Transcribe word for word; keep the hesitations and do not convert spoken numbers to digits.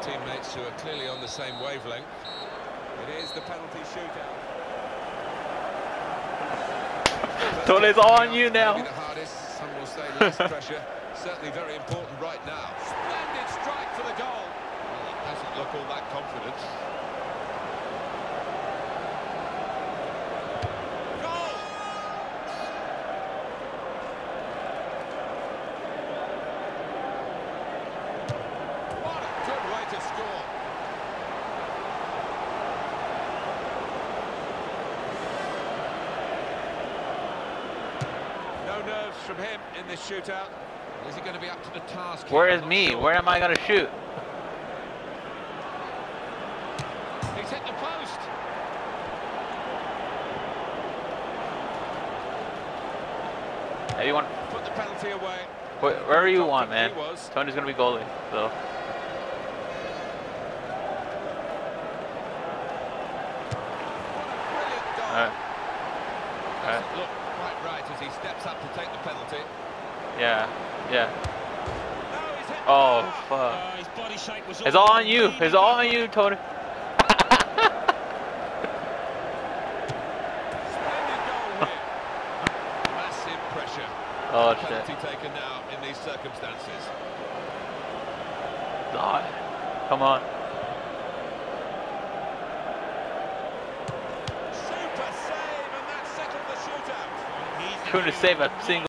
teammates who are clearly on the same wavelength. It is the penalty shootout. Tony, it's all on you now. Maybe the hardest, some will say less pressure. Certainly very important right now. Splendid strike for the goal. Well, it doesn't look all that confident. Goal! What a good way to score. No nerves from him in this shootout. Is he going to be up to the task? Where is me? Sure. Where am I going to shoot? He's hit the post. Hey, you want? Put the penalty away. Where, wherever you want, man. Tony's going to be goalie, so. Brilliant goal. All right. All right. Look quite right as he steps up to take the penalty. Yeah, yeah. No, he's hit Oh, the fuck. Uh, his body shape was It's all on you. It's all on you, Tony. Splendid goal here. Massive pressure. Oh, Penalty shit. taken now in these circumstances. God. Come on. Super save, and that settled the shootout. Trying to save a single.